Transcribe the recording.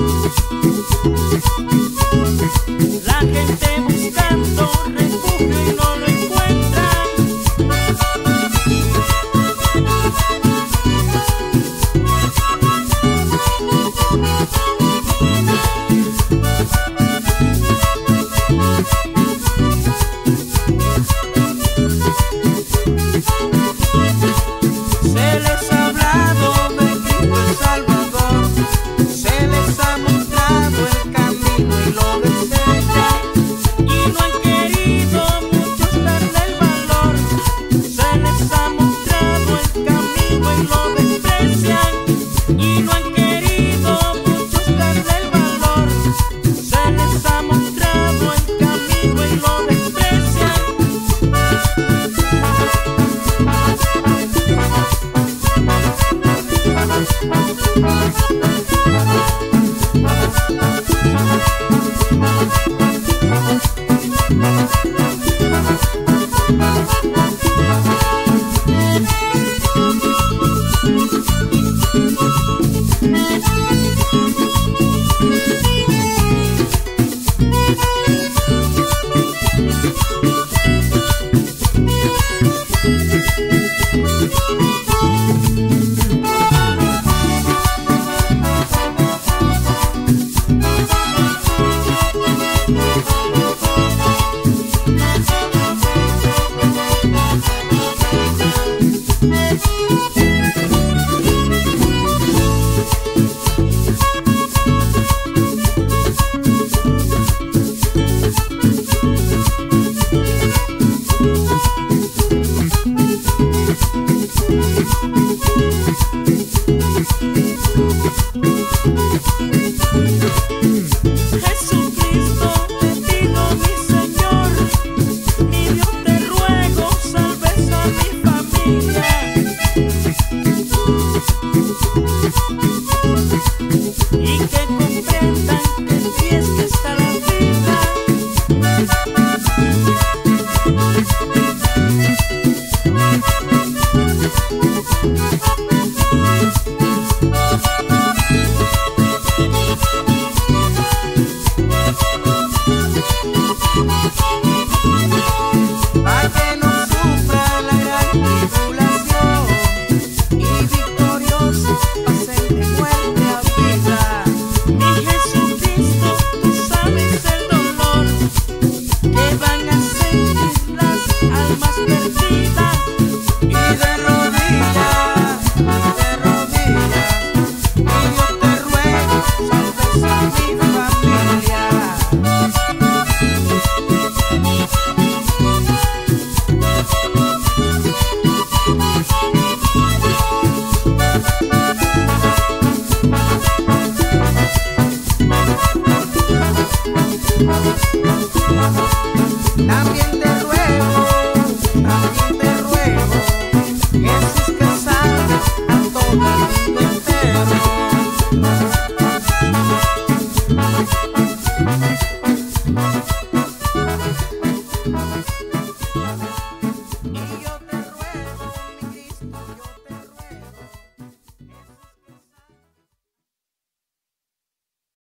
La gente buscando refugio y no lo encuentran. Se les ha hablado de Cristo el Salvador, se les ha mostrado el camino y lo desean, y no han querido muchos darle el valor. Se les ha mostrado el camino y lo desprecian, y no han querido muchos darle el valor. Se les ha mostrado el camino y lo desprecian. Jesucristo, te pido, mi Señor, mi Dios, te ruego, salves a mi familia, y que comprendan que en ti es que está la vida. Para que no sufra la gran tribulación y victorioso pasen de muerte a vida. Mi Jesucristo, tú sabes el dolor que van a sentir las almas perdidas, y de rodillas, y yo te ruego, salves a mi familia. También